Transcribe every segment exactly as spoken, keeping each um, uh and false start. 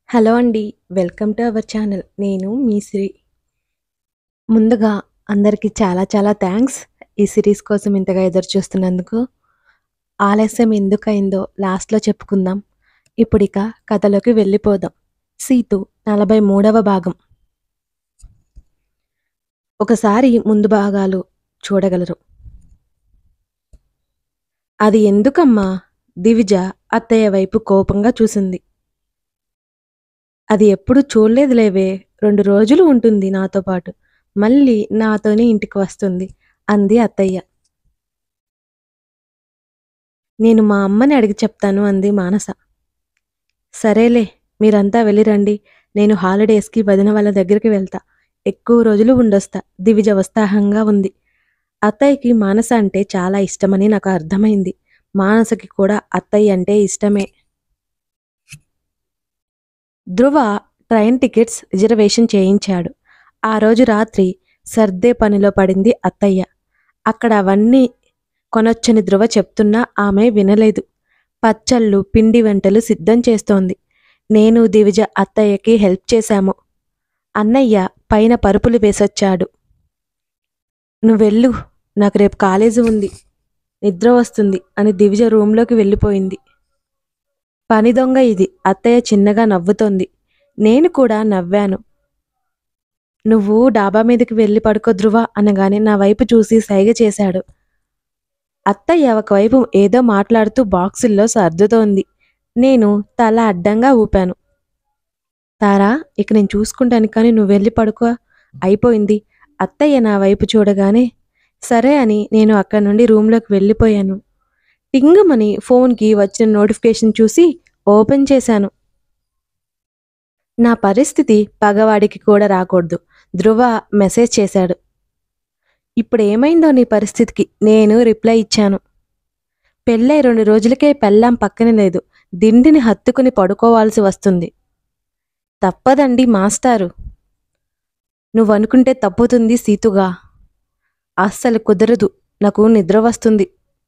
Hello అండి. Welcome to our channel. నేను మీ శ్రీ. ముందుగా అందరికీ చాలా చాలా థ్యాంక్స్. ఈ సీరీస్ కోసం ఇంతగా ఎదురు చూస్తున్నందుకు. ఆలస్యం ఎందుకయిందో లాస్ట్‌లో చెప్పుకుందాం. ఇప్పుడిక కథలోకి వెళ్ళిపోదాం. 'సీతు' నలభై మూడవ భాగం. ఒకసారి ముందు భాగాలు చూడగలరు. అది ఎందుకమ్మా? దివిజ అత్తయ్య వైపు కోపంగా చూసింది. అది ఎప్పుడు చూడలేదులేవే. రెండు రోజులు ఉంటుంది నాతో పాటు. మళ్ళీ నాతోనే ఇంటికి వస్తుంది అంది అత్తయ్య. నేను మా అమ్మని అడిగి చెప్తాను అంది మానస. సరేలే, మీరంతా వెళ్ళిరండి. నేను హాలిడేస్కి వదిన వాళ్ళ దగ్గరికి వెళ్తా. ఎక్కువ రోజులు ఉండొస్తా. దివిజ ఉత్సాహంగా ఉంది. అత్తయ్యకి మానస అంటే చాలా ఇష్టమని నాకు అర్థమైంది. మానసకి కూడా అత్తయ్య అంటే ఇష్టమే. ధ్రువ ట్రైన్ టికెట్స్ రిజర్వేషన్ చేయించాడు. ఆ రోజు రాత్రి సర్దే పనిలో పడింది అత్తయ్య. అక్కడ అవన్నీ కొనొచ్చని ధ్రువ చెప్తున్నా ఆమె వినలేదు. పచ్చళ్ళు, పిండి వంటలు సిద్ధం చేస్తోంది. నేను దివిజ అత్తయ్యకి హెల్ప్ చేశాము. అన్నయ్య పైన పరుపులు వేసొచ్చాడు. నువ్వెళ్ళు, నాకు రేపు కాలేజీ ఉంది, నిద్ర వస్తుంది అని దివిజ రూంలోకి వెళ్ళిపోయింది. పని దొంగ ఇది. అత్తయ్య చిన్నగా నవ్వుతోంది. నేను కూడా నవ్వాను. నువ్వు డాబా మీదకి వెళ్ళి పడుకో ధ్రువ అనగానే నా వైపు చూసి సైగ చేశాడు. అత్తయ్య ఒకవైపు ఏదో మాట్లాడుతూ బాక్సుల్లో సర్దుతోంది. నేను తల అడ్డంగా ఊపాను. తారా, ఇక నేను చూసుకుంటాను, కానీ నువ్వు వెళ్ళి పడుకో, అయిపోయింది. అత్తయ్య నా వైపు చూడగానే సరే అని నేను అక్కడి నుండి రూంలోకి వెళ్ళిపోయాను. టింగుమని ఫోన్కి వచ్చిన నోటిఫికేషన్ చూసి ఓపెన్ చేశాను. నా పరిస్థితి పగవాడికి కూడా రాకూడదు. ధ్రువ మెసేజ్ చేశాడు. ఇప్పుడేమైందో నీ పరిస్థితికి? నేను రిప్లై ఇచ్చాను. పెళ్ళై రెండు రోజులకే పెళ్ళాం పక్కన లేదు. దిండిని హత్తుకుని పడుకోవాల్సి వస్తుంది. తప్పదండి మాస్టారు. నువ్వనుకుంటే తప్పుతుంది సీతుగా. అస్సలు కుదరదు. నాకు నిద్ర వస్తుంది.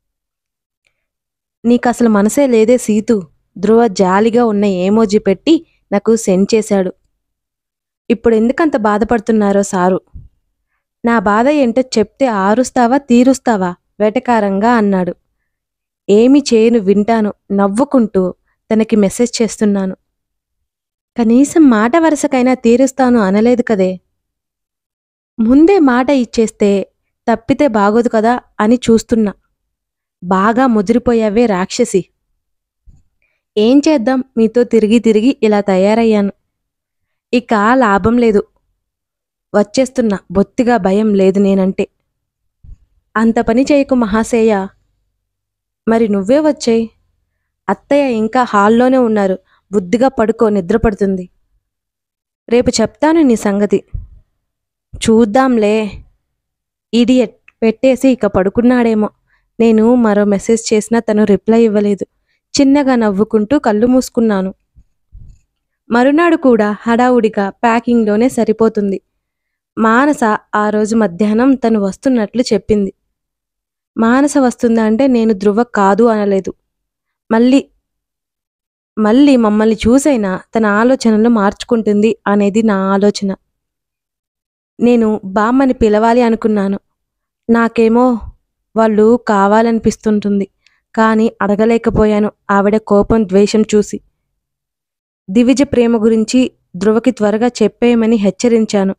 నీకసలు మనసే లేదే సీతు. ధ్రువ జాలిగా ఉన్న ఏమోజీ పెట్టి నాకు సెండ్ చేశాడు. ఇప్పుడెందుకంత బాధపడుతున్నారో సారు. నా బాధ ఏంటో చెప్తే ఆరుస్తావా తీరుస్తావా వెటకారంగా అన్నాడు. ఏమి చేయను, వింటాను నవ్వుకుంటూ తనకి మెసేజ్ చేస్తున్నాను. కనీసం మాట వరుసకైనా తీరుస్తాను అనలేదు కదే. ముందే మాట ఇచ్చేస్తే తప్పితే బాగోదు కదా అని చూస్తున్నా. బాగా ముదిరిపోయావే రాక్షసి. ఏం చేద్దాం, మీతో తిరిగి తిరిగి ఇలా తయారయ్యాను. ఇక లాభం లేదు. వచ్చేస్తున్నా. బొత్తిగా భయం లేదు నేనంటే. అంత పని చేయకు మహాశయ. మరి నువ్వే వచ్చేయ్. అత్తయ్య ఇంకా హాల్లోనే ఉన్నారు. బుద్ధిగా పడుకో, నిద్రపడుతుంది. రేపు చెప్తాను నీ సంగతి. చూద్దాంలే. ఇడియట్ పెట్టేసి ఇక పడుకున్నాడేమో. నేను మరో మెసేజ్ చేసినా తను రిప్లై ఇవ్వలేదు. చిన్నగా నవ్వుకుంటూ కళ్ళు మూసుకున్నాను. మరునాడు కూడా హడావుడిగా ప్యాకింగ్లోనే సరిపోతుంది. మానస ఆ రోజు మధ్యాహ్నం తను వస్తున్నట్లు చెప్పింది. మానస వస్తుందా అంటే నేను ధ్రువ కాదు అనలేదు. మళ్ళీ మళ్ళీ మమ్మల్ని చూసైనా తన ఆలోచనలు మార్చుకుంటుంది అనేది నా ఆలోచన. నేను బామ్మని పిలవాలి అనుకున్నాను. నాకేమో వాళ్ళు కావాలనిపిస్తుంటుంది. కానీ అడగలేకపోయాను ఆవిడ కోపం ద్వేషం చూసి. దివిజ ప్రేమ గురించి ధ్రువకి త్వరగా చెప్పేయమని హెచ్చరించాను.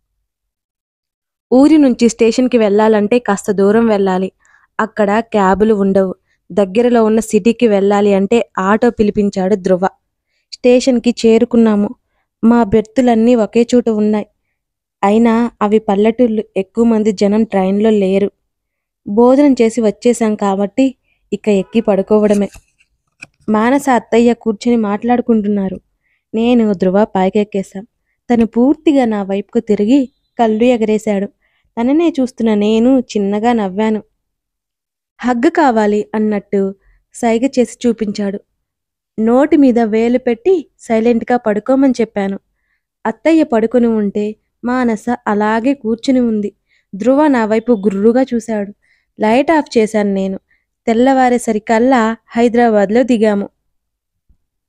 ఊరి నుంచి స్టేషన్కి వెళ్ళాలంటే కాస్త దూరం వెళ్ళాలి. అక్కడ క్యాబులు ఉండవు. దగ్గరలో ఉన్న సిటీకి వెళ్ళాలి అంటే ఆటో పిలిపించాడు ధ్రువ. స్టేషన్కి చేరుకున్నాము. మా బెర్తులన్నీ ఒకే చోట ఉన్నాయి. అయినా అవి పల్లెటూళ్ళు. ఎక్కువ మంది జనం ట్రైన్లో లేరు. భోజనం చేసి వచ్చేశాం కాబట్టి ఇక ఎక్కి పడుకోవడమే. మానస అత్తయ్య కూర్చొని మాట్లాడుకుంటున్నారు. నేను ధ్రువ పైకెక్కేశాం. తను పూర్తిగా నా వైపుకు తిరిగి కళ్ళు ఎగరేశాడు. తననే చూస్తున్న నేను చిన్నగా నవ్వాను. హగ్గు కావాలి అన్నట్టు సైగ చేసి చూపించాడు. నోటి మీద వేలు పెట్టి సైలెంట్గా పడుకోమని చెప్పాను. అత్తయ్య పడుకుని ఉంటే మానస అలాగే కూర్చుని ఉంది. ధ్రువ నా వైపు గుర్రుగా చూశాడు. లైట్ ఆఫ్ చేశాను నేను. తెల్లవారేసరికల్లా హైదరాబాద్లో దిగాము.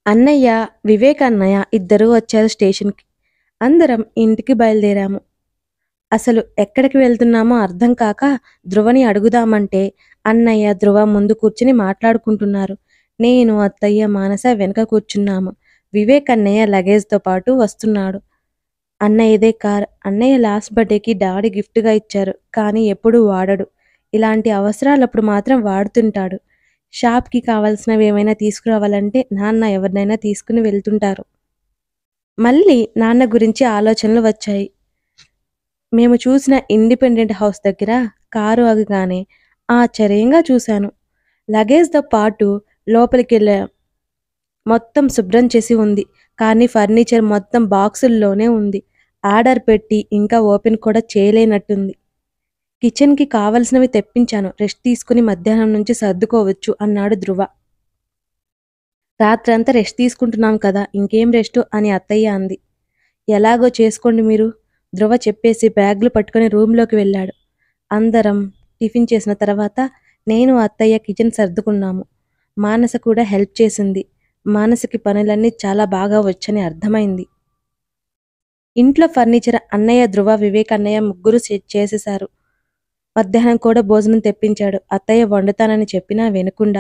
అన్నయ్య, వివేక్ అన్నయ్య ఇద్దరూ వచ్చారు స్టేషన్‌కి. అందరం ఇంటికి బయలుదేరాము. అసలు ఎక్కడికి వెళ్తున్నామో అర్థం కాక ధ్రువని అడుగుదామంటే అన్నయ్య, ధ్రువ ముందు కూర్చుని మాట్లాడుకుంటున్నారు. నేను, అత్తయ్య, మానస వెనక కూర్చున్నాము. వివేక్ అన్నయ్య లగేజ్‌తో పాటు వస్తున్నాడు. అన్నయ్యదే కార్. అన్నయ్య లాస్ట్ బర్త్‌డేకి డాడీ గిఫ్ట్‌గా ఇచ్చారు. కానీ ఎప్పుడూ వాడడు. ఇలాంటి అవసరాలప్పుడు మాత్రం వాడుతుంటాడు. షాప్‌కి కావాల్సినవి ఏమైనా తీసుకురావాలంటే నాన్న ఎవరినైనా తీసుకుని వెళ్తుంటారు. మళ్ళీ నాన్న గురించి ఆలోచనలు వచ్చాయి. మేము చూసిన ఇండిపెండెంట్ హౌస్ దగ్గర కారు ఆగగానే ఆశ్చర్యంగా చూశాను. లగేజ్‌తో పాటు లోపలికెళ్ళాం. మొత్తం శుభ్రం చేసి ఉంది. కానీ ఫర్నిచర్ మొత్తం బాక్సుల్లోనే ఉంది. ఆర్డర్ పెట్టి ఇంకా ఓపెన్ కూడా చేయలేనట్టుంది. కిచెన్‌కి కావలసినవి తెప్పించాను. రెస్ట్ తీసుకుని మధ్యాహ్నం నుంచి సర్దుకోవచ్చు అన్నాడు ధ్రువ. రాత్రంతా రెస్ట్ తీసుకుంటున్నాం కదా, ఇంకేం రెస్టు అని అత్తయ్య అంది. ఎలాగో చేసుకోండి మీరు, ధ్రువ చెప్పేసి బ్యాగులు పట్టుకుని రూంలోకి వెళ్ళాడు. అందరం టిఫిన్ చేసిన తర్వాత నేను అత్తయ్య కిచెన్ సర్దుకున్నాము. మానస కూడా హెల్ప్ చేసింది. మానసకి పనులన్నీ చాలా బాగా వచ్చని అర్థమైంది. ఇంట్లో ఫర్నిచర్ అన్నయ్య, ధ్రువ, వివేక్ అన్నయ్య ముగ్గురు చేసేశారు. మధ్యాహ్నం కూడా భోజనం తెప్పించాడు. అత్తయ్య వండుతానని చెప్పినా వినకుండా.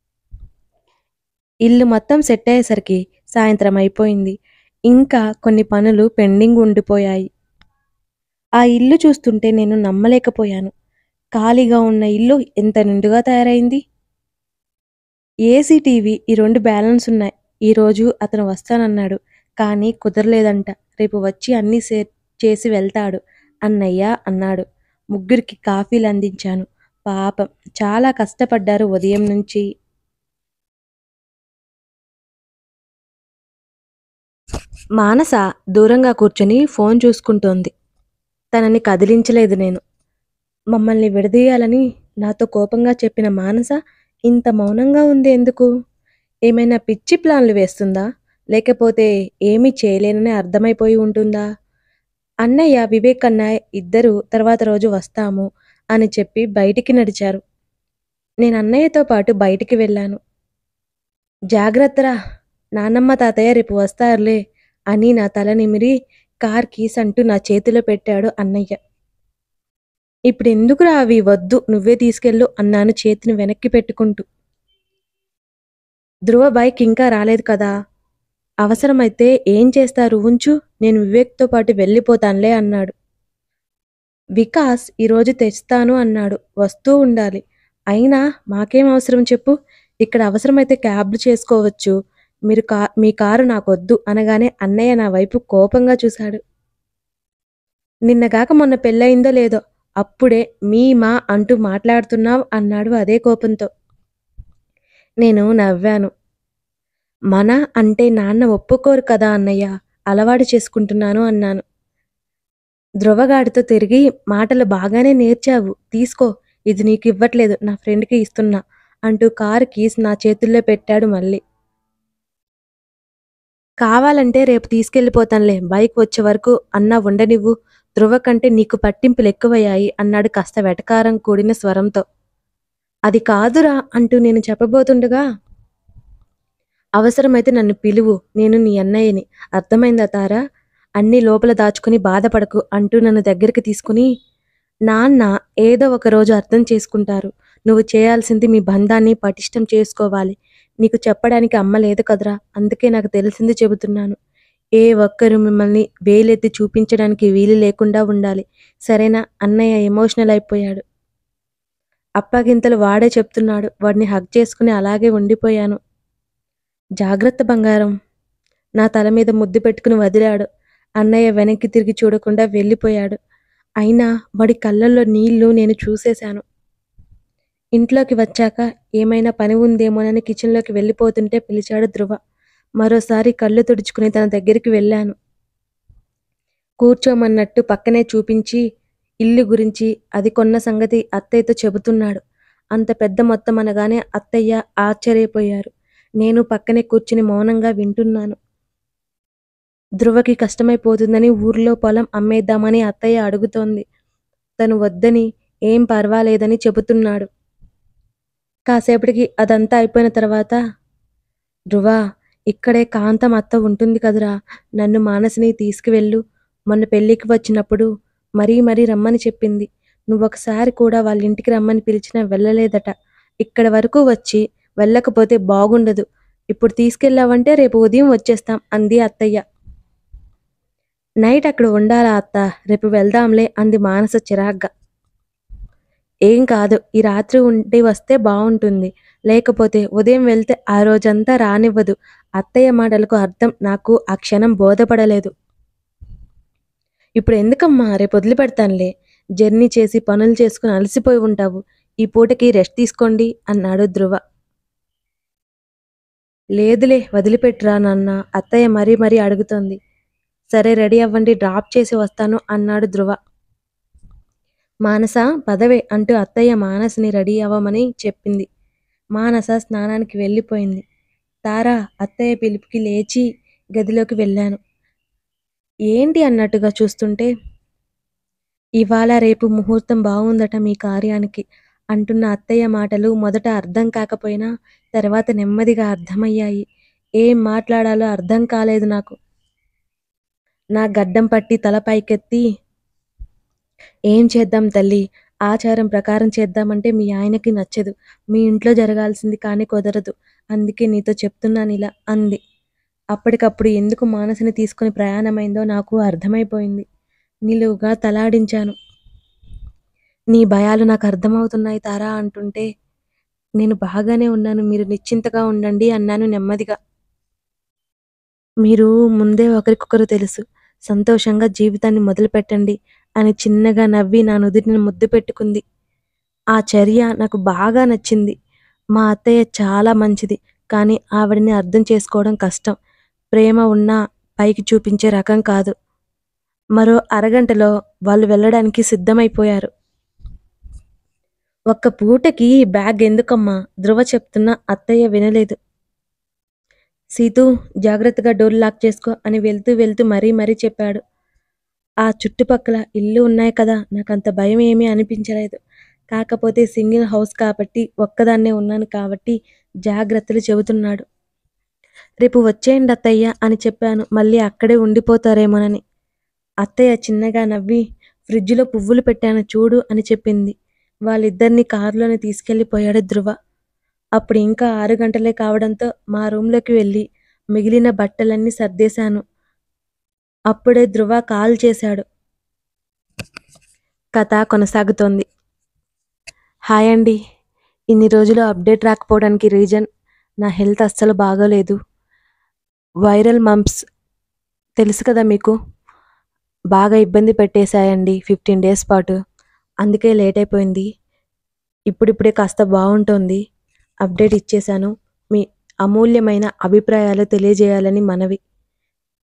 ఇల్లు మొత్తం సెట్ అయ్యేసరికి సాయంత్రం అయిపోయింది. ఇంకా కొన్ని పనులు పెండింగ్ ఉండిపోయాయి. ఆ ఇల్లు చూస్తుంటే నేను నమ్మలేకపోయాను. ఖాళీగా ఉన్న ఇల్లు ఎంత నిండుగా తయారైంది. ఏసీ, టీవీ ఈ రెండు బ్యాలెన్స్ ఉన్నాయి. ఈరోజు అతను వస్తానన్నాడు. కానీ కుదరలేదంట. రేపు వచ్చి అన్నీ సెట్ చేసి వెళ్తాడు అన్నయ్య అన్నాడు. ముగ్గురికి కాఫీలు అందించాను. పాపం చాలా కష్టపడ్డారు ఉదయం నుంచి. మానస దూరంగా కూర్చొని ఫోన్ చూసుకుంటోంది. తనని కదిలించలేదు నేను. మమ్మల్ని విడదీయాలని నాతో కోపంగా చెప్పిన మానస ఇంత మౌనంగా ఉంది ఎందుకు? ఏమైనా పిచ్చి ప్లాన్లు వేస్తుందా? లేకపోతే ఏమీ చేయలేనని అర్థమైపోయి ఉంటుందా? అన్నయ్య, వివేక్ అన్నయ్య ఇద్దరూ తర్వాత రోజు వస్తాము అని చెప్పి బయటికి నడిచారు. నేను అన్నయ్యతో పాటు బయటికి వెళ్ళాను. జాగ్రత్తరా, నానమ్మ తాతయ్య రేపు వస్తారులే అని నా తల నిమిరి కార్ కీస్ అంటూ నా చేతిలో పెట్టాడు అన్నయ్య. ఇప్పుడెందుకురా అవి, వద్దు నువ్వే తీసుకెళ్ళు అన్నాను చేతిని వెనక్కి పెట్టుకుంటూ. ధ్రువ బైక్ ఇంకా రాలేదు కదా, అవసరమైతే ఏం చేస్తారు ఉంచు, నేను వివేక్తో పాటు వెళ్ళిపోతానులే అన్నాడు. వికాస్ ఈరోజు తెస్తాను అన్నాడు. వస్తూ ఉండాలి. అయినా మాకేం అవసరం చెప్పు, ఇక్కడ అవసరమైతే క్యాబ్లు చేసుకోవచ్చు. మీరు కా మీ కారు నాకొద్దు అనగానే అన్నయ్య నా వైపు కోపంగా చూశాడు. నిన్నగాక మొన్న పెళ్ళయిందో లేదో, అప్పుడే మీ మా అంటూ మాట్లాడుతున్నావు అన్నాడు అదే కోపంతో. నేను నవ్వాను. మన అంటే నాన్న ఒప్పుకోరు కదా అన్నయ్య, అలవాటు చేసుకుంటున్నాను అన్నాను. ధ్రువగాడితో తిరిగి మాటలు బాగానే నేర్చావు, తీసుకో, ఇది నీకు ఇవ్వట్లేదు, నా ఫ్రెండ్కి ఇస్తున్నా అంటూ కారు కీస్ నా చేతుల్లో పెట్టాడు మళ్ళీ. కావాలంటే రేపు తీసుకెళ్ళిపోతానులే, బైక్ వచ్చే వరకు అన్నా ఉండనివ్వు, ధ్రువ కంటే నీకు పట్టింపులు ఎక్కువయ్యాయి అన్నాడు కాస్త వెటకారం కూడిన స్వరంతో. అది కాదురా అంటూ నేను చెప్పబోతుండగా, అవసరమైతే నన్ను పిలువు, నేను నీ అన్నయ్యని, అర్థమైందా తారా, అన్నీ లోపల దాచుకుని బాధపడకు అంటూ నన్ను దగ్గరికి తీసుకుని, నాన్న ఏదో ఒక రోజు అర్థం చేసుకుంటారు, నువ్వు చేయాల్సింది మీ బంధాన్ని పటిష్టం చేసుకోవాలి, నీకు చెప్పడానికి అమ్మ లేదు కదరా, అందుకే నాకు తెలిసింది చెబుతున్నాను, ఏ ఒక్కరు మిమ్మల్ని వేలెత్తి చూపించడానికి వీలు లేకుండా ఉండాలి, సరేనా. అన్నయ్య ఎమోషనల్ అయిపోయాడు. అప్పగింతలు వాడే చెప్తున్నాడు. వాడిని హగ్ చేసుకుని అలాగే ఉండిపోయాను. జాగ్రత్త బంగారం, నా తల మీద ముద్దు పెట్టుకుని వదిలాడు. అన్నయ్య వెనక్కి తిరిగి చూడకుండా వెళ్ళిపోయాడు. అయినా వాడి కళ్ళల్లో నీళ్లు నేను చూసేశాను. ఇంట్లోకి వచ్చాక ఏమైనా పని ఉందేమోనని కిచెన్లోకి వెళ్ళిపోతుంటే పిలిచాడు ధ్రువ. మరోసారి కళ్ళు తుడుచుకుని తన దగ్గరికి వెళ్ళాను. కూర్చోమన్నట్టు పక్కనే చూపించి ఇల్లు గురించి, అది కొన్న సంగతి అత్తయ్యతో చెబుతున్నాడు. అంత పెద్ద మొత్తం అనగానే అత్తయ్య ఆశ్చర్యపోయారు. నేను పక్కనే కూర్చుని మౌనంగా వింటున్నాను. ధ్రువకి కష్టమైపోతుందని ఊర్లో పొలం అమ్మేద్దామని అత్తయ్య అడుగుతోంది. తను వద్దని, ఏం పర్వాలేదని చెబుతున్నాడు. కాసేపటికి అదంతా అయిపోయిన తర్వాత, ధ్రువ, ఇక్కడే కాంతం అత్త ఉంటుంది కదురా, నన్ను మానసిని తీసుకువెళ్ళు. మొన్న పెళ్ళికి వచ్చినప్పుడు మరీ మరీ రమ్మని చెప్పింది. నువ్వొకసారి కూడా వాళ్ళింటికి రమ్మని పిలిచినా వెళ్ళలేదట. ఇక్కడి వరకు వచ్చి వెళ్ళకపోతే బాగుండదు. ఇప్పుడు తీసుకెళ్ళావంటే రేపు ఉదయం వచ్చేస్తాం అంది అత్తయ్య. నైట్ అక్కడ ఉండాలా అత్త? రేపు వెళ్దాంలే అంది మానస చిరాగ్గా. ఏం కాదు, ఈ రాత్రి ఉండి వస్తే బావుంటుంది. లేకపోతే ఉదయం వెళ్తే ఆ రోజంతా రానివ్వదు. అత్తయ్య మాటలకు అర్థం నాకు ఆ క్షణం బోధపడలేదు. ఇప్పుడు ఎందుకమ్మా, రేపు వదిలిపెడతానులే. జర్నీ చేసి పనులు చేసుకుని అలసిపోయి ఉంటావు. ఈ పూటకి రెస్ట్ తీసుకోండి అన్నాడు ధ్రువ. లేదులే, వదిలిపెట్టురా నాన్న, అత్తయ్య మరీ మరీ అడుగుతోంది. సరే రెడీ అవ్వండి, డ్రాప్ చేసి వస్తాను అన్నాడు ధ్రువ. మానస పదవే అంటూ అత్తయ్య మానసని రెడీ అవ్వమని చెప్పింది. మానస స్నానానికి వెళ్ళిపోయింది. తారా అత్తయ్య పిలుపుకి లేచి గదిలోకి వెళ్ళాను. ఏంటి అన్నట్టుగా చూస్తుంటే, ఇవాళ రేపు ముహూర్తం బాగుందట మీ కార్యానికి అంటున్న అత్తయ్య మాటలు మొదట అర్థం కాకపోయినా తర్వాత నెమ్మదిగా అర్థమయ్యాయి. ఏం మాట్లాడాలో అర్థం కాలేదు నాకు. నా గడ్డం పట్టి తల పైకెత్తి, ఏం చేద్దాం తల్లి, ఆచారం ప్రకారం చేద్దామంటే మీ ఆయనకి నచ్చదు. మీ ఇంట్లో జరగాల్సింది కానీ కుదరదు. అందుకే నీతో చెప్తున్నానిలా అంది. అప్పటికప్పుడు ఎందుకు మానసిని తీసుకుని ప్రయాణమైందో నాకు అర్థమైపోయింది. నిలువుగా తలాడించాను. నీ భయాలు నాకు అర్థమవుతున్నాయి తారా అంటుంటే, నేను బాగానే ఉన్నాను, మీరు నిశ్చింతగా ఉండండి అన్నాను నెమ్మదిగా. మీరు ముందే ఒకరికొకరు తెలుసు, సంతోషంగా జీవితాన్ని మొదలుపెట్టండి అని చిన్నగా నవ్వి నా నుదిటిని ముద్దు పెట్టుకుంది. ఆ చర్య నాకు బాగా నచ్చింది. మా అత్తయ్య చాలా మంచిది, కానీ ఆవిడని అర్థం చేసుకోవడం కష్టం. ప్రేమ ఉన్నా పైకి చూపించే రకం కాదు. మరో అరగంటలో వాళ్ళు వెళ్ళడానికి సిద్ధమైపోయారు. ఒక్క పూటకి బ్యాగ్ ఎందుకమ్మా, ధ్రువ చెప్తున్నా అత్తయ్య వినలేదు. సీతూ, జాగ్రత్తగా డోర్ లాక్ చేసుకో అని వెళ్తూ వెళ్తూ మరీ మరీ చెప్పాడు. ఆ చుట్టుపక్కల ఇల్లు ఉన్నాయి కదా, నాకంత భయం ఏమీ అనిపించలేదు. కాకపోతే సింగిల్ హౌస్ కాబట్టి, ఒక్కదాన్నే ఉన్నాను కాబట్టి జాగ్రత్తలు చెబుతున్నాడు. రేపు వచ్చేయండి అత్తయ్య అని చెప్పాను, మళ్ళీ అక్కడే ఉండిపోతారేమోనని. అత్తయ్య చిన్నగా నవ్వి, ఫ్రిడ్జ్లో పువ్వులు పెట్టాను చూడు అని చెప్పింది. వాళ్ళిద్దరినీ కారులోనే తీసుకెళ్ళిపోయాడు ధ్రువ. అప్పుడు ఇంకా ఆరు గంటలే కావడంతో మా రూంలోకి వెళ్ళి మిగిలిన బట్టలన్నీ సర్దేశాను. అప్పుడే ధ్రువ కాల్ చేశాడు. కథ కొనసాగుతోంది. హాయ్ అండి. ఇన్ని రోజులు అప్డేట్ రాకపోవడానికి రీజన్, నా హెల్త్ అస్సలు బాగోలేదు. వైరల్ మంప్స్ తెలుసు కదా మీకు, బాగా ఇబ్బంది పెట్టేశాయండి ఫిఫ్టీన్ డేస్ పాటు. అందుకే లేట్ అయిపోయింది. ఇప్పుడిప్పుడే కాస్త బాగుంటోంది. అప్డేట్ ఇచ్చేశాను. మీ అమూల్యమైన అభిప్రాయాలు తెలియజేయాలని మనవి.